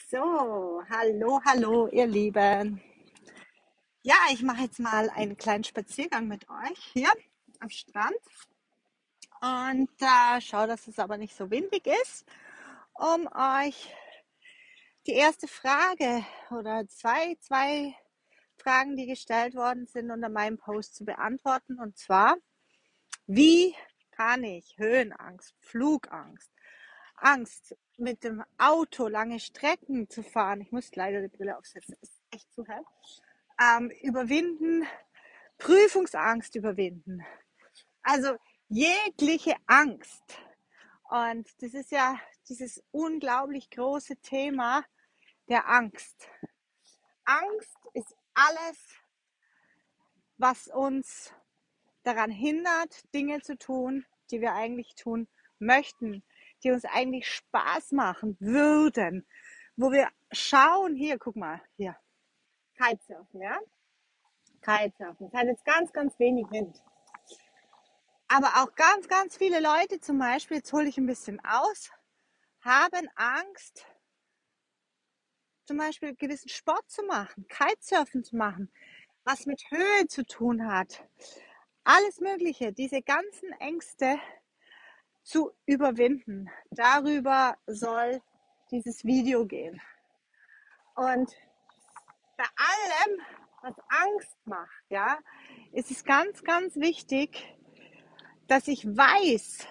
So, hallo, hallo, ihr Lieben. Ja, ich mache jetzt mal einen kleinen Spaziergang mit euch hier am Strand und schaue, dass es aber nicht so windig ist, um euch die erste Frage oder zwei Fragen, die gestellt worden sind, unter meinem Post zu beantworten. Und zwar, wie kann ich Höhenangst, Flugangst, Angst mit dem Auto lange Strecken zu fahren, ich muss leider die Brille aufsetzen, ist echt zu hell, überwinden, Prüfungsangst überwinden. Also jegliche Angst. Und das ist ja dieses unglaublich große Thema der Angst. Angst ist alles, was uns daran hindert, Dinge zu tun, die wir eigentlich tun möchten, die uns eigentlich Spaß machen würden, wo wir schauen, hier, guck mal, hier, Kitesurfen, ja? Kitesurfen. Es hat jetzt ganz, ganz wenig Wind. Aber auch ganz, ganz viele Leute zum Beispiel, jetzt hole ich ein bisschen aus, haben Angst, zum Beispiel gewissen Sport zu machen, Kitesurfen zu machen, was mit Höhe zu tun hat. Alles Mögliche, diese ganzen Ängste zu überwinden. Darüber soll dieses Video gehen. Und bei allem, was Angst macht, ja, ist es ganz, ganz wichtig, dass ich weiß,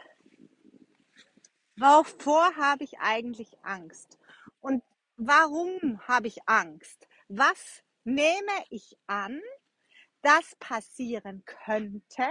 wovor habe ich eigentlich Angst? Und warum habe ich Angst? Was nehme ich an, das passieren könnte?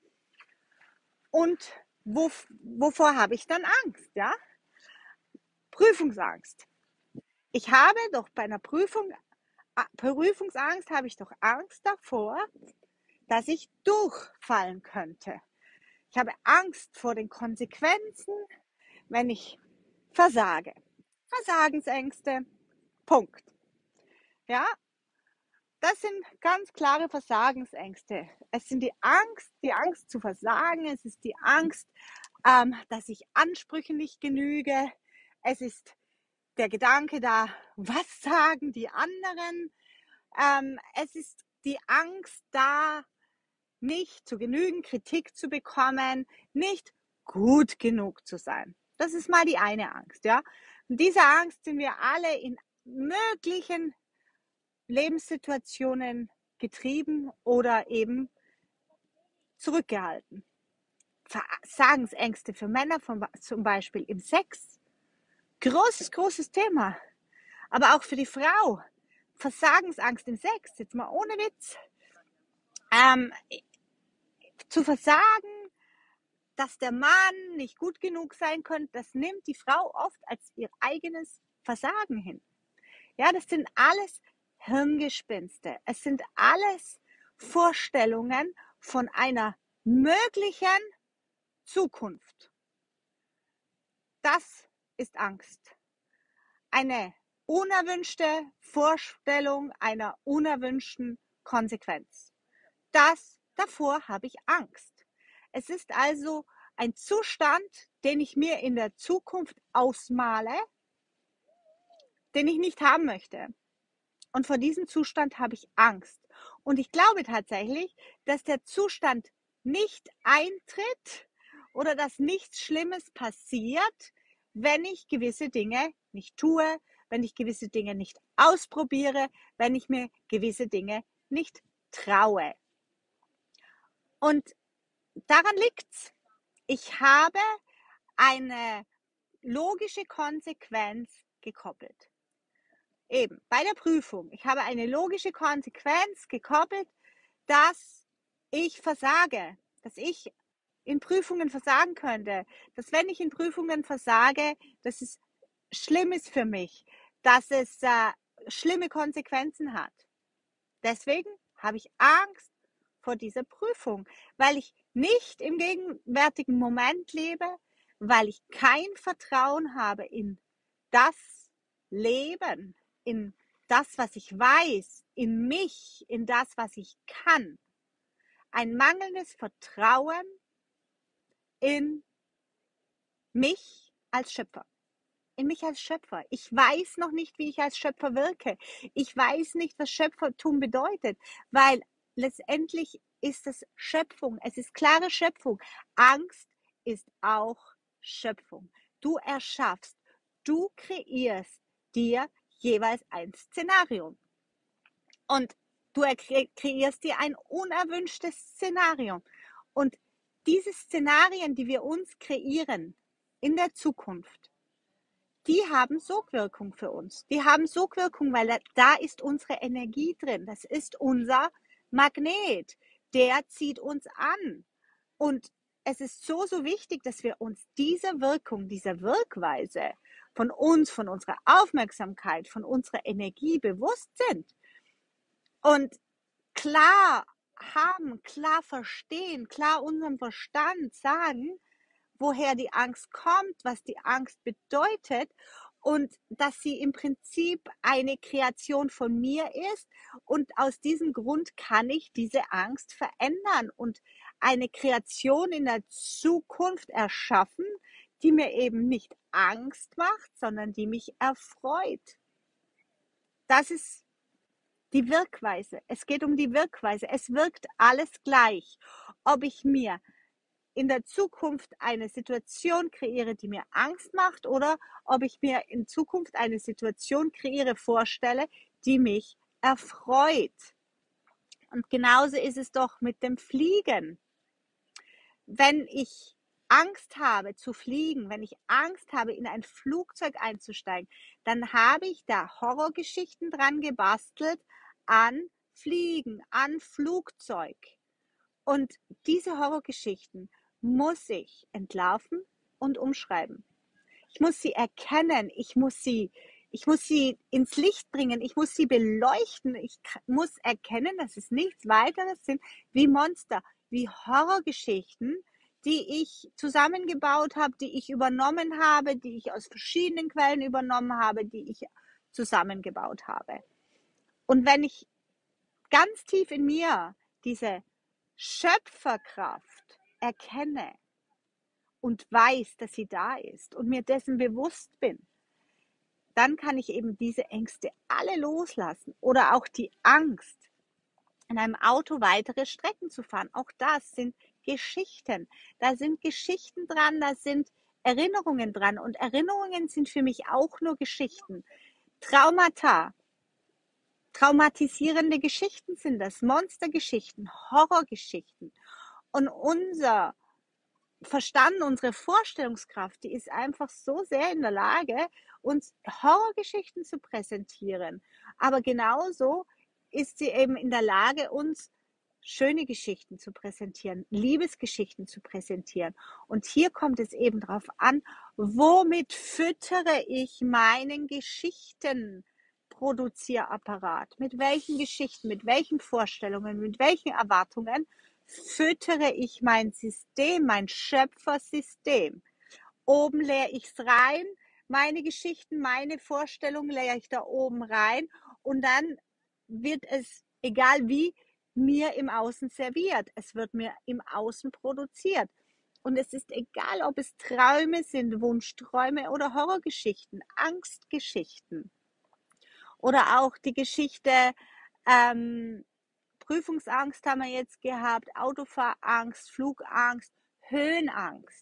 Und wovor habe ich dann Angst? Ja? Prüfungsangst. Ich habe doch bei einer Prüfungsangst habe ich doch Angst davor, dass ich durchfallen könnte. Ich habe Angst vor den Konsequenzen, wenn ich versage. Versagensängste. Punkt. Ja, das sind ganz klare Versagensängste. Es sind die Angst zu versagen. Es ist die Angst, dass ich Ansprüchen nicht genüge. Es ist der Gedanke da, was sagen die anderen? Es ist die Angst da, nicht zu genügend Kritik zu bekommen, nicht gut genug zu sein. Das ist mal die eine Angst, ja. Und diese Angst sind wir alle in möglichen Lebenssituationen getrieben oder eben zurückgehalten. Versagensängste für Männer zum Beispiel im Sex. Großes, großes Thema. Aber auch für die Frau. Versagensangst im Sex, jetzt mal ohne Witz. Ähm, zu versagen, dass der Mann nicht gut genug sein könnte, das nimmt die Frau oft als ihr eigenes Versagen hin. Ja, das sind alles Hirngespinste. Es sind alles Vorstellungen von einer möglichen Zukunft. Das ist Angst. Eine unerwünschte Vorstellung einer unerwünschten Konsequenz. Davor habe ich Angst. Es ist also ein Zustand, den ich mir in der Zukunft ausmale, den ich nicht haben möchte. Und vor diesem Zustand habe ich Angst. Und ich glaube tatsächlich, dass der Zustand nicht eintritt oder dass nichts Schlimmes passiert, wenn ich gewisse Dinge nicht tue, wenn ich gewisse Dinge nicht ausprobiere, wenn ich mir gewisse Dinge nicht traue. Und daran liegt's. Ich habe eine logische Konsequenz gekoppelt. Eben, bei der Prüfung. Ich habe eine logische Konsequenz gekoppelt, dass ich versage, dass ich in Prüfungen versagen könnte, dass wenn ich in Prüfungen versage, dass es schlimm ist für mich, dass es schlimme Konsequenzen hat. Deswegen habe ich Angst vor dieser Prüfung, weil ich nicht im gegenwärtigen Moment lebe, weil ich kein Vertrauen habe in das Leben, in das, was ich weiß, in mich, in das, was ich kann. Ein mangelndes Vertrauen in mich als Schöpfer, in mich als Schöpfer. Ich weiß noch nicht, wie ich als Schöpfer wirke. Ich weiß nicht, was Schöpfertum bedeutet, weil letztendlich ist es Schöpfung. Es ist klare Schöpfung. Angst ist auch Schöpfung. Du erschaffst, du kreierst dir jeweils ein Szenario. Und du kreierst dir ein unerwünschtes Szenario. Und diese Szenarien, die wir uns kreieren in der Zukunft, die haben Sogwirkung für uns. Die haben Sogwirkung, weil da ist unsere Energie drin. Das ist unser Magnet. Der zieht uns an. Und es ist so, so wichtig, dass wir uns dieser Wirkung, dieser Wirkweise von uns, von unserer Aufmerksamkeit, von unserer Energie bewusst sind. Und klar haben, klar verstehen, klar unserem Verstand sagen, woher die Angst kommt, was die Angst bedeutet und dass sie im Prinzip eine Kreation von mir ist und aus diesem Grund kann ich diese Angst verändern und eine Kreation in der Zukunft erschaffen, die mir eben nicht Angst macht, sondern die mich erfreut. Das ist die Wirkweise. Es geht um die Wirkweise. Es wirkt alles gleich. Ob ich mir in der Zukunft eine Situation kreiere, die mir Angst macht, oder ob ich mir in Zukunft eine Situation kreiere, vorstelle, die mich erfreut. Und genauso ist es doch mit dem Fliegen. Wenn ich Angst habe zu fliegen, wenn ich Angst habe, in ein Flugzeug einzusteigen, dann habe ich da Horrorgeschichten dran gebastelt an Fliegen, an Flugzeug. Und diese Horrorgeschichten muss ich entlarven und umschreiben. Ich muss sie erkennen, ich muss sie ins Licht bringen, ich muss sie beleuchten, ich muss erkennen, dass es nichts weiteres sind wie Monster, wie Horrorgeschichten, die ich zusammengebaut habe, die ich übernommen habe, die ich aus verschiedenen Quellen übernommen habe, die ich zusammengebaut habe. Und wenn ich ganz tief in mir diese Schöpferkraft erkenne und weiß, dass sie da ist und mir dessen bewusst bin, dann kann ich eben diese Ängste alle loslassen oder auch die Angst, in einem Auto weitere Strecken zu fahren. Auch das sind Geschichten. Da sind Geschichten dran, da sind Erinnerungen dran und Erinnerungen sind für mich auch nur Geschichten. Traumata, traumatisierende Geschichten sind das, Monstergeschichten, Horrorgeschichten. Und unser Verstand, unsere Vorstellungskraft, die ist einfach so sehr in der Lage, uns Horrorgeschichten zu präsentieren. Aber genauso ist sie eben in der Lage, uns schöne Geschichten zu präsentieren, Liebesgeschichten zu präsentieren. Und hier kommt es eben darauf an, womit füttere ich meinen Geschichtenproduzierapparat? Mit welchen Geschichten, mit welchen Vorstellungen, mit welchen Erwartungen füttere ich mein System, mein Schöpfersystem. Oben leere ich es rein, meine Geschichten, meine Vorstellungen leere ich da oben rein und dann wird es, egal wie, mir im Außen serviert. Es wird mir im Außen produziert. Und es ist egal, ob es Träume sind, Wunschträume oder Horrorgeschichten, Angstgeschichten. Oder auch die Geschichte, Prüfungsangst haben wir jetzt gehabt, Autofahrangst, Flugangst, Höhenangst.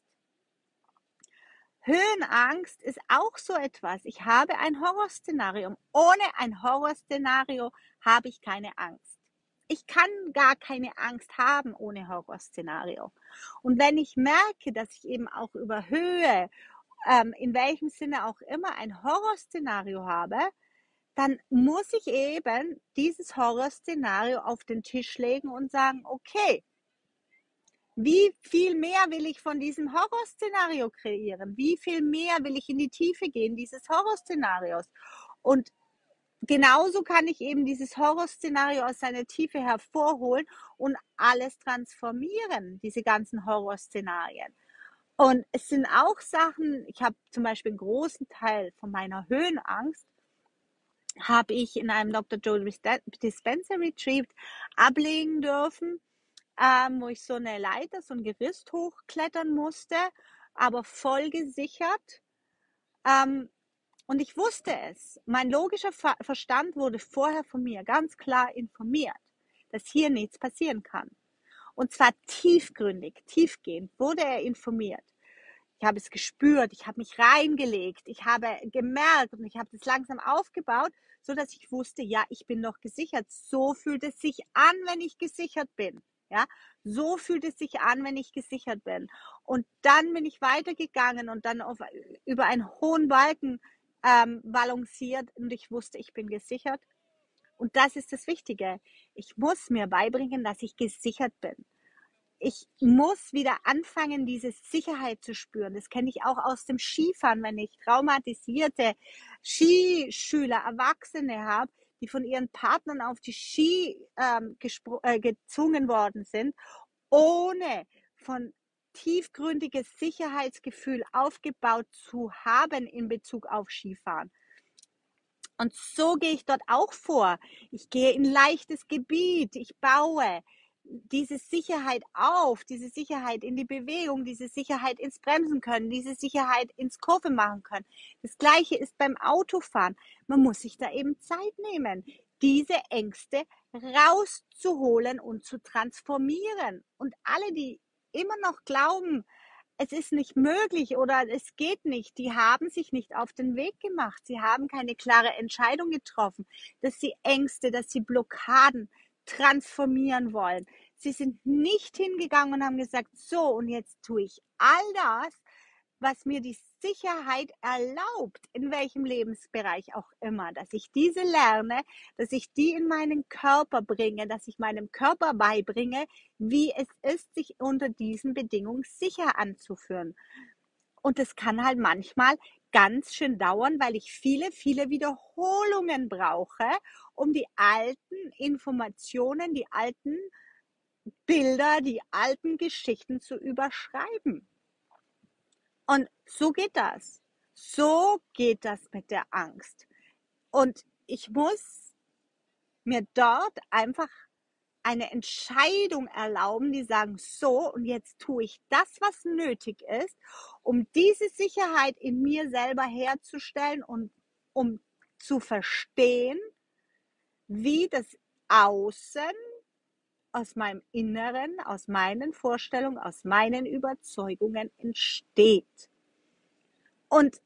Höhenangst ist auch so etwas. Ich habe ein Horrorszenario. Ohne ein Horrorszenario habe ich keine Angst. Ich kann gar keine Angst haben ohne Horrorszenario. Und wenn ich merke, dass ich eben auch über Höhe, in welchem Sinne auch immer, ein Horrorszenario habe, dann muss ich eben dieses Horrorszenario auf den Tisch legen und sagen, okay, wie viel mehr will ich von diesem Horrorszenario kreieren? Wie viel mehr will ich in die Tiefe gehen dieses Horrorszenarios? Und genauso kann ich eben dieses Horrorszenario aus seiner Tiefe hervorholen und alles transformieren, diese ganzen Horrorszenarien. Und es sind auch Sachen, ich habe zum Beispiel einen großen Teil von meiner Höhenangst habe ich in einem Dr. Joe Dispenza Retreat ablegen dürfen, wo ich so eine Leiter, so ein Gerüst hochklettern musste, aber voll gesichert. Und ich wusste es. Mein logischer Verstand wurde vorher von mir ganz klar informiert, dass hier nichts passieren kann. Und zwar tiefgründig, tiefgehend wurde er informiert. Ich habe es gespürt, ich habe mich reingelegt, ich habe gemerkt und ich habe das langsam aufgebaut, so dass ich wusste, ja, ich bin noch gesichert. So fühlt es sich an, wenn ich gesichert bin. Ja, so fühlt es sich an, wenn ich gesichert bin. Und dann bin ich weitergegangen und dann über einen hohen Balken balanciert und ich wusste, ich bin gesichert. Und das ist das Wichtige. Ich muss mir beibringen, dass ich gesichert bin. Ich muss wieder anfangen, diese Sicherheit zu spüren. Das kenne ich auch aus dem Skifahren, wenn ich traumatisierte Skischüler, Erwachsene habe, die von ihren Partnern auf die Ski gezwungen worden sind, ohne von tiefgründiges Sicherheitsgefühl aufgebaut zu haben in Bezug auf Skifahren. Und so gehe ich dort auch vor. Ich gehe in leichtes Gebiet, ich baue diese Sicherheit auf, diese Sicherheit in die Bewegung, diese Sicherheit ins Bremsen können, diese Sicherheit ins Kurve machen können. Das Gleiche ist beim Autofahren. Man muss sich da eben Zeit nehmen, diese Ängste rauszuholen und zu transformieren. Und alle, die immer noch glauben, es ist nicht möglich oder es geht nicht. Die haben sich nicht auf den Weg gemacht. Sie haben keine klare Entscheidung getroffen, dass sie Ängste, dass sie Blockaden transformieren wollen. Sie sind nicht hingegangen und haben gesagt, so, und jetzt tue ich all das, was mir die Sicherheit erlaubt, in welchem Lebensbereich auch immer, dass ich diese lerne, dass ich die in meinen Körper bringe, dass ich meinem Körper beibringe, wie es ist, sich unter diesen Bedingungen sicher anzuführen. Und das kann halt manchmal ganz schön dauern, weil ich viele, viele Wiederholungen brauche, um die alten Informationen, die alten Bilder, die alten Geschichten zu überschreiben. Und so geht das. So geht das mit der Angst. Und ich muss mir dort einfach eine Entscheidung erlauben, die sagen, so, und jetzt tue ich das, was nötig ist, um diese Sicherheit in mir selber herzustellen und um zu verstehen, wie das Außen aus meinem Inneren, aus meinen Vorstellungen, aus meinen Überzeugungen entsteht. Und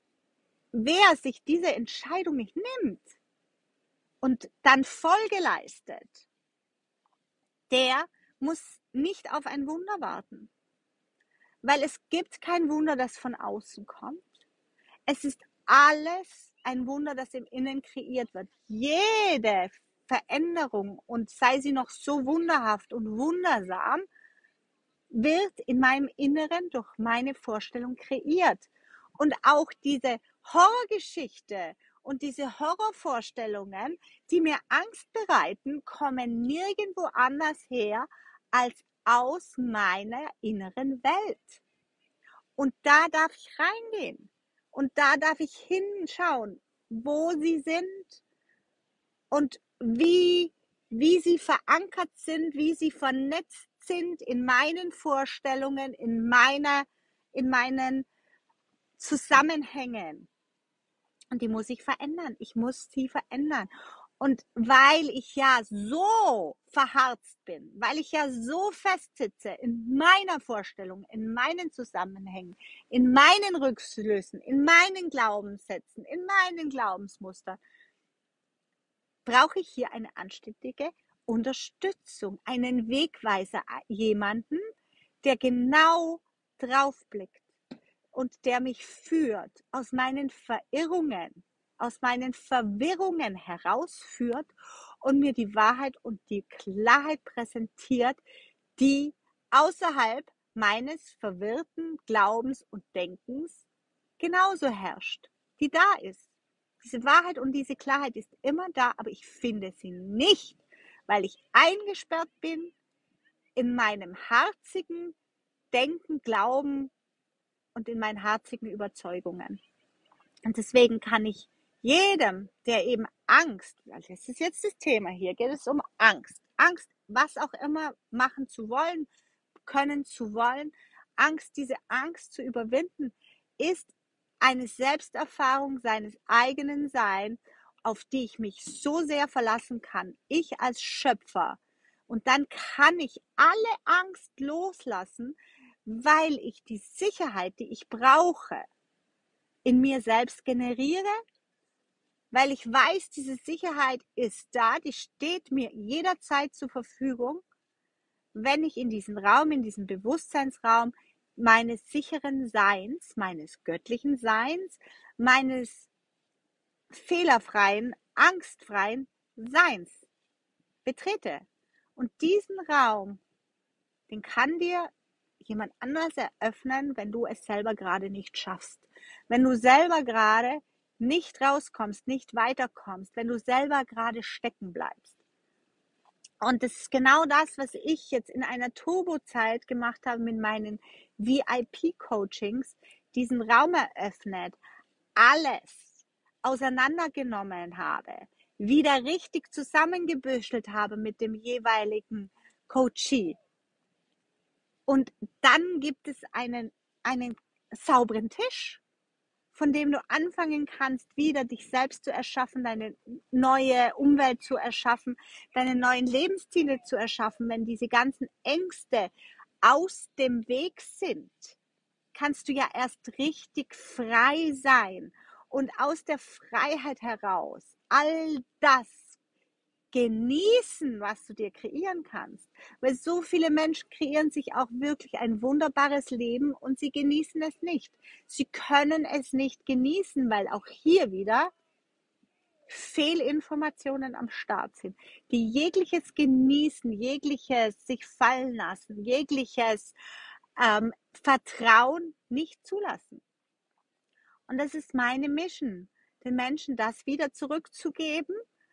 wer sich diese Entscheidung nicht nimmt und dann Folge leistet, der muss nicht auf ein Wunder warten. Weil es gibt kein Wunder, das von außen kommt. Es ist alles ein Wunder, das im Innen kreiert wird. Jede Veränderung, und sei sie noch so wunderhaft und wundersam, wird in meinem Inneren durch meine Vorstellung kreiert. Und auch diese Horrorgeschichte und diese Horrorvorstellungen, die mir Angst bereiten, kommen nirgendwo anders her als aus meiner inneren Welt. Und da darf ich reingehen. Und da darf ich hinschauen, wo sie sind und wie sie verankert sind, wie sie vernetzt sind in meinen Vorstellungen, in meinen Zusammenhängen. Und die muss ich verändern. Ich muss sie verändern. Und weil ich ja so verharzt bin, weil ich ja so festsitze in meiner Vorstellung, in meinen Zusammenhängen, in meinen Rückschlüssen, in meinen Glaubenssätzen, in meinen Glaubensmustern, brauche ich hier eine anständige Unterstützung, einen Wegweiser, jemanden, der genau drauf blickt und der mich führt, aus meinen Verirrungen, aus meinen Verwirrungen herausführt und mir die Wahrheit und die Klarheit präsentiert, die außerhalb meines verwirrten Glaubens und Denkens genauso herrscht, die da ist. Diese Wahrheit und diese Klarheit ist immer da, aber ich finde sie nicht, weil ich eingesperrt bin in meinem harzigen Denken, Glauben und in meinen harzigen Überzeugungen. Und deswegen kann ich jedem, der eben Angst, weil das ist jetzt das Thema, hier geht es um Angst. Angst, was auch immer machen zu wollen, können zu wollen. Angst, diese Angst zu überwinden, ist eine Selbsterfahrung seines eigenen Seins, auf die ich mich so sehr verlassen kann, ich als Schöpfer. Und dann kann ich alle Angst loslassen, weil ich die Sicherheit, die ich brauche, in mir selbst generiere, weil ich weiß, diese Sicherheit ist da, die steht mir jederzeit zur Verfügung, wenn ich in diesen Raum, in diesen Bewusstseinsraum meines sicheren Seins, meines göttlichen Seins, meines fehlerfreien, angstfreien Seins betrete. Und diesen Raum, den kann dir jemand anderes eröffnen, wenn du es selber gerade nicht schaffst. Wenn du selber gerade nicht rauskommst, nicht weiterkommst, wenn du selber gerade stecken bleibst. Und das ist genau das, was ich jetzt in einer Turbozeit gemacht habe mit meinen VIP-Coachings, diesen Raum eröffnet, alles auseinandergenommen habe, wieder richtig zusammengebüschelt habe mit dem jeweiligen Coachee. Und dann gibt es einen sauberen Tisch, von dem du anfangen kannst, wieder dich selbst zu erschaffen, deine neue Umwelt zu erschaffen, deine neuen Lebensziele zu erschaffen. Wenn diese ganzen Ängste aus dem Weg sind, kannst du ja erst richtig frei sein und aus der Freiheit heraus all das genießen, was du dir kreieren kannst. Weil so viele Menschen kreieren sich auch wirklich ein wunderbares Leben und sie genießen es nicht. Sie können es nicht genießen, weil auch hier wieder Fehlinformationen am Start sind, die jegliches Genießen, jegliches sich fallen lassen, jegliches Vertrauen nicht zulassen. Und das ist meine Mission, den Menschen das wieder zurückzugeben,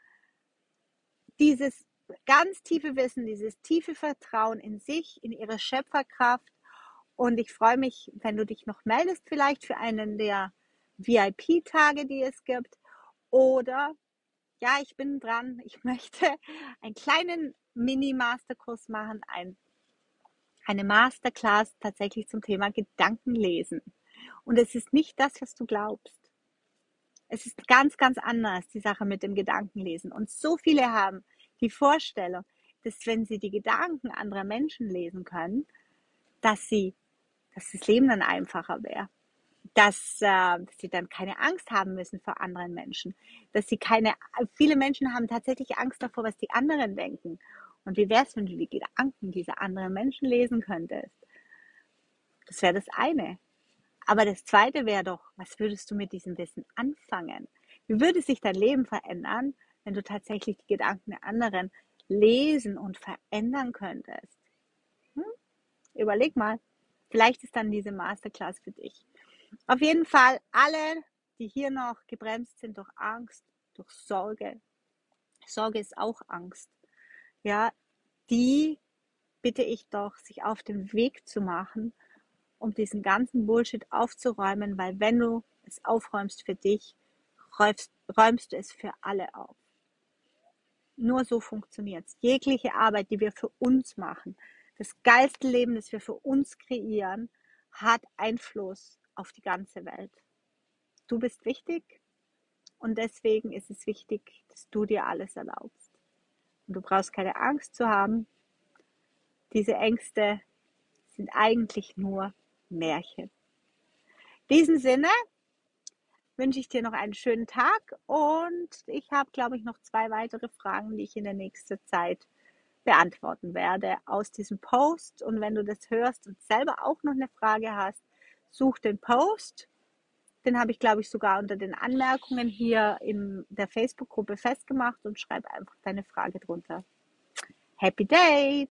dieses ganz tiefe Wissen, dieses tiefe Vertrauen in sich, in ihre Schöpferkraft. Und ich freue mich, wenn du dich noch meldest, vielleicht für einen der VIP-Tage, die es gibt. Oder, ja, ich bin dran, ich möchte einen kleinen Mini-Masterkurs machen, eine Masterclass tatsächlich zum Thema Gedankenlesen. Und es ist nicht das, was du glaubst. Es ist ganz, ganz anders, die Sache mit dem Gedankenlesen. Und so viele haben die Vorstellung, dass wenn sie die Gedanken anderer Menschen lesen können, dass das Leben dann einfacher wäre. Dass sie dann keine Angst haben müssen vor anderen Menschen. Viele Menschen haben tatsächlich Angst davor, was die anderen denken. Und wie wäre es, wenn du die Gedanken dieser anderen Menschen lesen könntest? Das wäre das eine. Aber das zweite wäre doch, was würdest du mit diesem Wissen anfangen? Wie würde sich dein Leben verändern, wenn du tatsächlich die Gedanken der anderen lesen und verändern könntest? Überleg mal, vielleicht ist dann diese Masterclass für dich. Auf jeden Fall alle, die hier noch gebremst sind durch Angst, durch Sorge. Sorge ist auch Angst. Ja, die bitte ich doch, sich auf den Weg zu machen, um diesen ganzen Bullshit aufzuräumen, weil wenn du es aufräumst für dich, räumst du es für alle auf. Nur so funktioniert es. Jegliche Arbeit, die wir für uns machen, das geilste Leben, das wir für uns kreieren, hat Einfluss auf die ganze Welt. Du bist wichtig und deswegen ist es wichtig, dass du dir alles erlaubst. Und du brauchst keine Angst zu haben. Diese Ängste sind eigentlich nur Märchen. In diesem Sinne wünsche ich dir noch einen schönen Tag und ich habe, glaube ich, noch 2 weitere Fragen, die ich in der nächsten Zeit beantworten werde aus diesem Post. Und wenn du das hörst und selber auch noch eine Frage hast, such den Post. Den habe ich, glaube ich, sogar unter den Anmerkungen hier in der Facebook-Gruppe festgemacht und schreib einfach deine Frage drunter. Happy Day!